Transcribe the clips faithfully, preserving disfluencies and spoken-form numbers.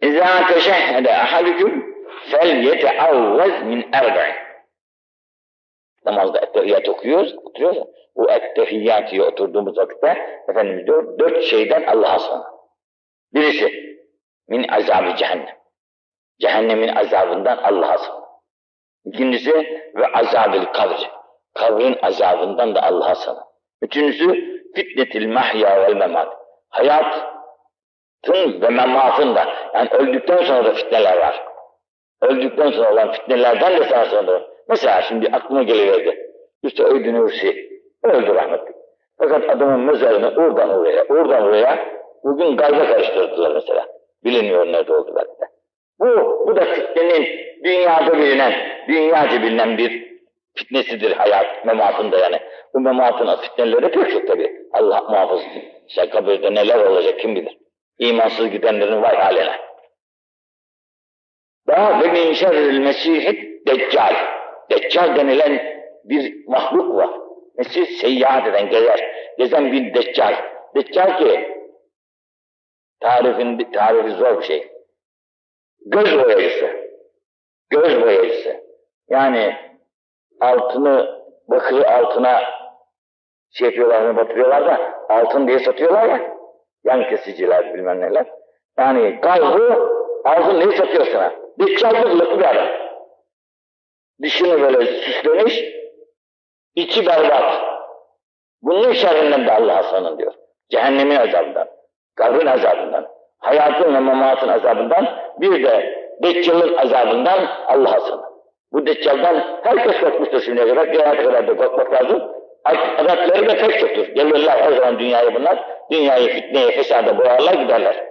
İzâ teşehhede ahadüküm fel yeteavvez min erbe'in. Namazda ettehiyyat okuyoruz, oturuyoruz. Bu ettehiyyatiye oturduğumuz vakitte Efendimiz diyor, dört şeyden Allah'a sığınır. Birisi, min azabı cehennem. Cehennemin azabından Allah'a sığınır. İkincisi, ve azabil kabr. Kabrin azabından da Allah'a sığınır. Üçüncüsü, fitnetil mahya vel memat. Hayatın ve mematın da, yani öldükten sonra da fitneler var. Öldükten sonra olan fitnelerden de sana sığınır. Mesela şimdi aklıma geliverdi. İşte Öydü Nursi, öldü rahmetli. Fakat adamın mezarını oradan oraya, oradan oraya bugün gazla karıştırdılar mesela. Bilinmiyor nerede oldu belki de. Bu, bu da fitnenin dünyada bilinen, dünyaca bilinen bir fitnesidir hayat, mematında yani. Bu mematın fitneleri pek çok tabii. Allah muhafız. İşte kabirde neler olacak kim bilir. İmansız gidenlerin vay haline. Daha ve min şerril mesihid deccal. Deccal denilen bir mahluk var. Mesih seyyahat eden, gezer. Gezen bir deccal. Deccal ki tarifin, tarifi zor bir şey. Göz boyacısı. Göz boyacısı. Yani altını, bakırı altına şey yapıyorlar, batırıyorlar da altın diye satıyorlar ya. Yan kesiciler bilmem neler. Yani kalbi altın diye satıyor sana. Deccallıklı bir adam. Dışını böyle süslemiş, içi berbat. Bunun şerrinden de Allah'a sığının diyor. Cehennemin azabından, kabrin azabından, hayatın ve mematın azabından, bir de Deccal'ın azabından Allah'a sığının. Bu Deccal'dan herkes korkmuştur şimdiye kadar, kıyamete kadar da korkmak lazım. Adetleri de pek çoktur. Gelirler her zaman dünyaya bunlar, dünyayı fitneye, fesada boğarlar giderler.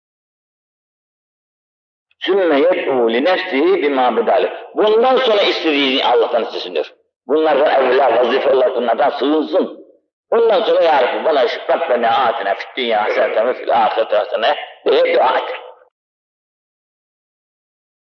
Sümme yed'û li nefsihi bimâ bedâli. Bundan sonra istediğini Allah'tan istesindir. Bunlardan evvela vazife olarak bunlardan sığınsın. Ondan sonra ya Rabbi bana şu Rabbena âtina fid dünya haseneten ve fil âhireti haseneten diye dua et.